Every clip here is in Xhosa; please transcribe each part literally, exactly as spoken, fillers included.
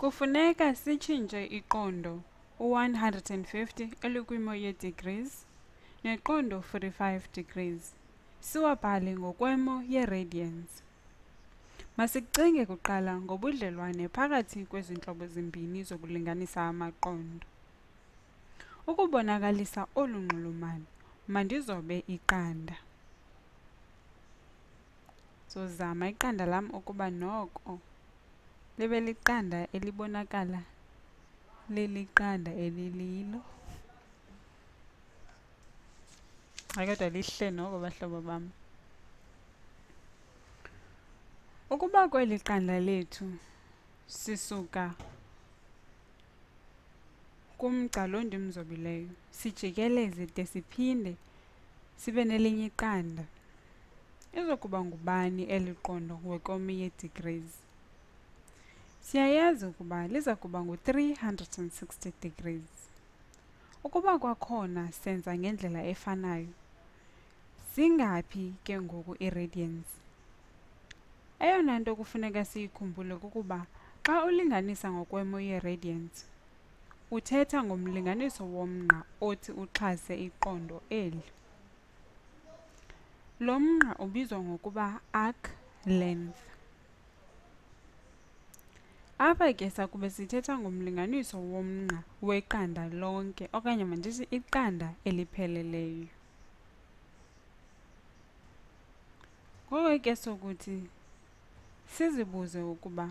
Kufuneka sitshintshe iqondo u-one hundred fifty elikwimo ye-degrees neqondo forty-five degrees siwabhale ngokwemo ye-radians. Masicinge kuqala ngobudlelwane phakathi kwezi ntlobo zimbini zokulinganisa amaqondo. Ukubonakalisa olu nxulumano, mandizobe iqanda. Sozama iqanda lam ukuba noko libe liqanda elibonakala liliqanda elililo. Hayi kodwa lihle noko bahlobo bam. Ukuba kweli qanda lethu sisuka kumgca lo ndimzobileyo sijikeleze de siphinde sibe nelinye iqanda, izokuba ngubani eli qondo ngokwekomi ye-degrees? Siyayazi ukuba liza kuba ngu-three hundred sixty degrees. Ukuba kwakhona senza ngendlela efanayo, zingaphi ke ngoku ii-radians? Eyona nto kufuneka siyikhumbule kukuba xa ulinganisa ngokwemo ye-radians, uthetha ngomlinganiso womnqa othi uxhase iqondo eli. Lo mnqa ubizwa ngokuba arc length. Apha ke sakube sithetha ngomlinganiso womnqa weqanda lonke okanye mandithi iqanda elipheleleyo. Ngoko ke sokuthi sizibuze ukuba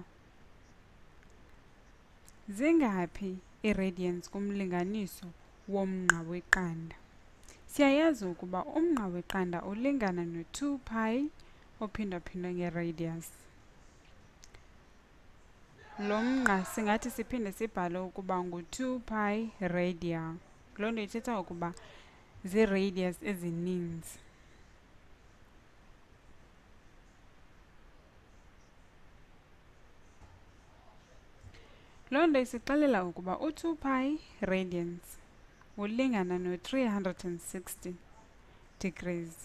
zingaphi ii-radians kumlinganiso womnqa weqanda. Siyayazi ukuba umnqa weqanda ulingana no-two pi ophindwaphindwe nge-radius. Lo mnqa singathi siphinde sibhale ukuba ngu-two pi radian. Loo nto ithetha ukuba zii-radius ezininzi. Loo nto isixelela ukuba u-two pi radians ulingana no-three hundred sixty degrees.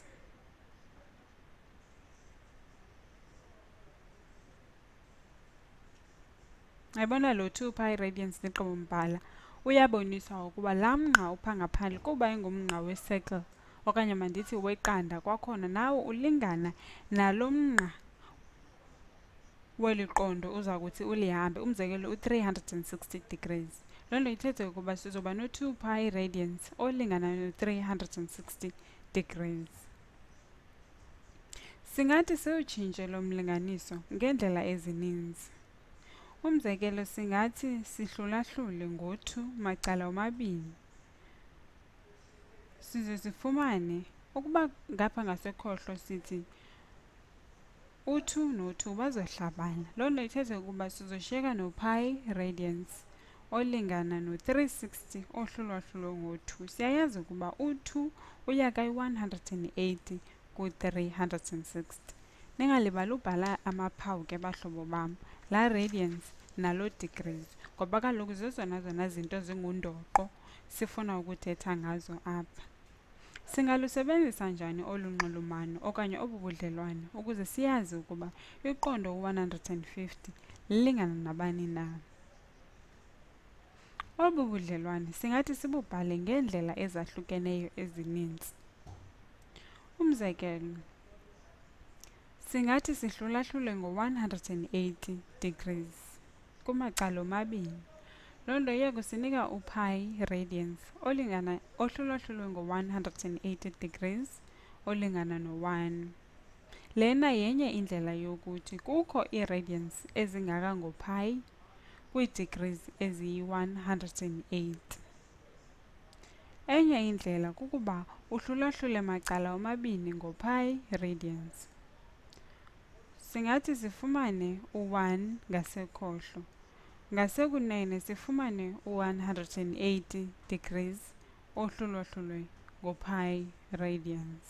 Ayibona lo two pi radians ndigqibombhala uyabonisa ukuba laa mnqa upha ngaphandle kuba ingumnqa we-circle okanye mandithi weqanda kwakhona nawo ulingana nalo mnqa weli qondo uza kuthi ulihambe, umzekelo u-three hundred sixty degrees. Loo nto ithethe ukuba sizoba no-two pi radians olingana no-three hundred sixty degrees. Singathi siwutshintshe lo mlinganiso ngeendlela ezininzi. Umzekelo singathi sihlulahlule ngo-two macala omabini. Size sifumane ukuba ngapha ngasekhohlo sithi u-two no-two bazohlabana. Loo nto ithethe ukuba sizoshiyeka no-pi radians olingana no-three sixty ohlulwahlulwe ngo-two. Siyayazi ukuba u-two uya kayi-one hundred eighty ku-three hundred sixty. Ningalibali ubhala amaphawu ke bahlobo bam, laa radians naloo degrees, ngoba kaloku zezona zona zinto zingundoqo sifuna ukuthetha ngazo apha. Singalusebenzisa njani olu nxulumano okanye obu budlelwane ukuze siyazi ukuba iqondo u-one hundred fifty lilingana nabani na? Obu budlelwane singathi sibubhale ngeendlela ezahlukeneyo ezininzi. Umzekelo, singathi sihlulahlule ngo-one hundred eighty degrees kumacala omabini. Loo nto iya kusinika u-pi radians olingana ohlulwahlulwe ngo-one hundred eighty degrees olingana no-one. Lena yenye indlela yokuthi kukho ii-radians ezingaka ngo-pi kwii-degrees eziyi-one hundred eight. Enye indlela kukuba uhlulahlule macala omabini ngo-pi radians. Singathi sifumane u-one ngasekhohlo, ngasekunene sifumane u-one hundred eighty degrees ohlulwahlulwe ngo-pi radians.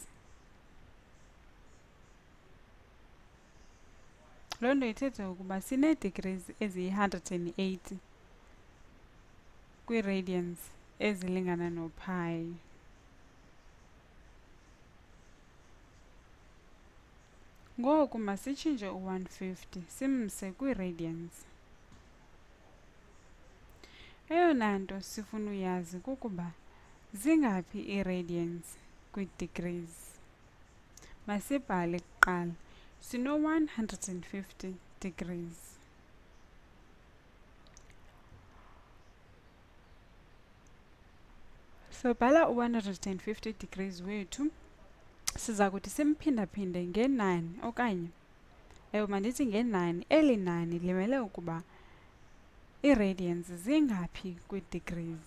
Loo nto ithethe ukuba sinee-degrees eziyi-one hundred eighty kwii-radians ezilingana no-pi. Ngoku masitshintshe u-one fifty simse kwii-radians. Eyona nto sifuna uyazi kukuba zingaphi ii-radians kwii-degrees. Masibhale kuqala. Sino-one hundred fifty degrees. Sobhala u-one hundred fifty degrees wethu, siza kuthi simphindaphinde ngenani okanye, ewe mandithi ngenani, eli nani limele ukuba ii-radians zingaphi kwii-degrees.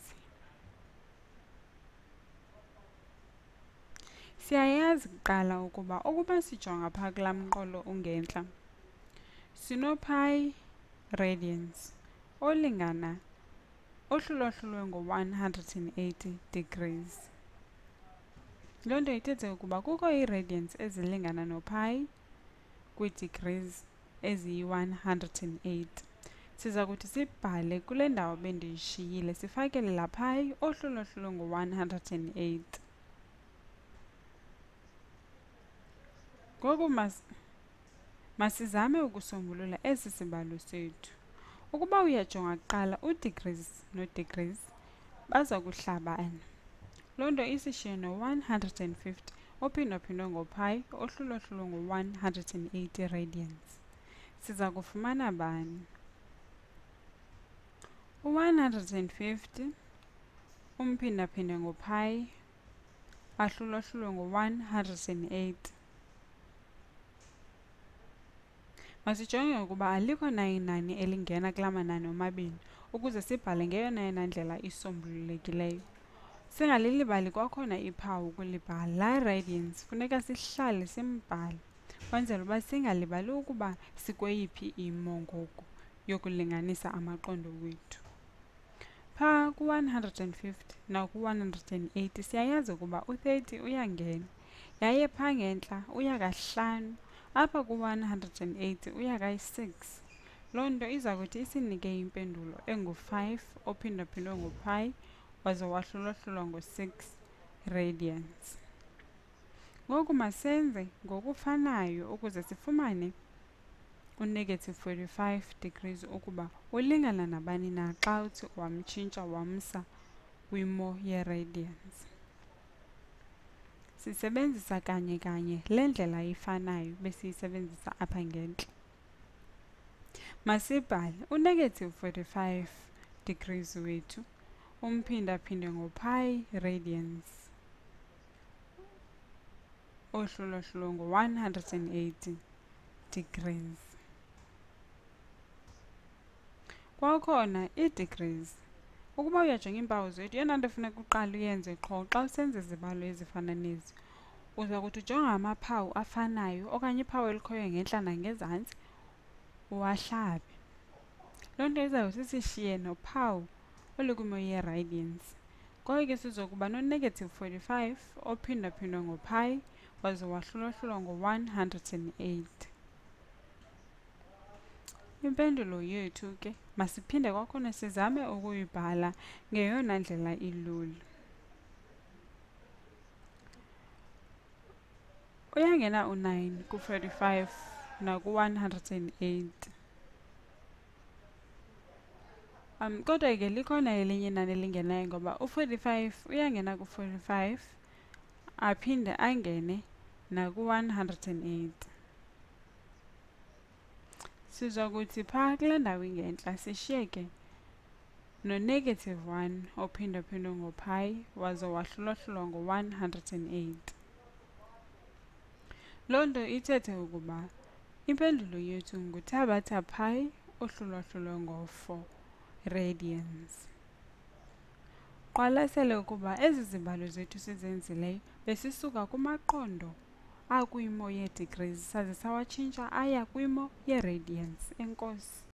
Siyayazi kuqala ukuba ukuba sijonga phaa kulaa mqolo ungentla, sino-pi radians olingana ohlulwahlulwe ngo-one hundred eighty degrees. Loo nto ithethe ukuba kukho ii-radians ezilingana no-pi kwii-degrees eziyi-one hundred eight. Siza kuthi sibhale kule ndawo bendiyishiyile, sifakele laa pi ohlulwahlulwe ngo-one hundred eight. Ngoku mas masizame ukusombulula esi sibalo sethu. Ukuba uyajonga kuqala, u-degrees no-degrees baza kuhlabana. Loo nto isishiye no-one hundred fifty ophindwaphindwe ngo-pi ohlulwahlulwe ngo-one hundred eighty radians. Siza kufumana bani? u-one hundred fifty umphindaphinde ngo-pi ahlulwahlulwe ngo-one hundred eight. Masijonge ukuba alikho na inani elingena kulaa manani omabini ukuze sibhale ngeyona yona ndlela isombululekileyo. Singalilibali kwakhona iphawu ukulibhala. Laa radians funeka sihlale simbhale kwenzela uba singalibali ukuba sikweyiphi imo ngoku yokulinganisa amaqondo wethu. Phaa ku-one hundred fifty naku-one hundred eighty siyayazi ukuba u-thirty uyangena, yaye phaa ngentla uya kahlanu, apha ku-one hundred eighty uya kayi-six. Loo nto iza kuthi isinike impendulo engu-five ophindwaphindwe ngo-pi waze wahlulwahlulwa ngo-six radians. Ngoku masenze ngokufanayo ukuze sifumane u-negative forty-five degrees ukuba ulingana nabani na xa uthi wamtshintsha wamsa kwimo ye-radians. Sisebenzisa kanye kanye le ndlela ifanayo besiyisebenzisa apha ngentla. Masibhale u-negative forty-five degrees wethu umphindaphinde ngo-pi radians ohlulwahlulwe ngo-one hundred eighty degrees. Kwakhona ii-degrees, ukuba uyajonga iimpawu zethu, yeyona nto funeka uqala uyenze qho xa usenza izibalo ezifana nezi, uza kuthi ujonga amaphawu afanayo okanye iphawu elikhoyo ngentla nangezantsi uwahlabe. Loo nto izawuthi isishiye nophawu olukwimo ye-radians. Ngoko ke sizokuba no-negative forty-five ophindwaphindwe ngo-pi waze wahlulwahlulwa ngo-one hundred eight. Impendulo yethu ke masiphinde kwakhona sizame ukuyibhala ngeyona ndlela ilula. Uyangena u-nine ku-forty-five naku-one hundred eight. Um, kodwa ke likhona elinye inani elingenayo ngoba u-forty-five uyangena ku-forty-five aphinde angene naku-one hundred eight. Siza kuthi phaa kule ndawo ingentla sishiyeke no-negative one ophindwaphindwe ngo-pi waze wahlulwahlulwa ngo-one hundred eight. Loo nto ithethe ukuba impendulo yethu nguthabatha pi ohlulwahlulwe ngo-four radians. Qwalasele ukuba ezi zibalo zethu sizenzileyo besisuka kumaqondo akwimo yee-degrees saze sawatshintsha aya kwimo yee-radians. Enkosi.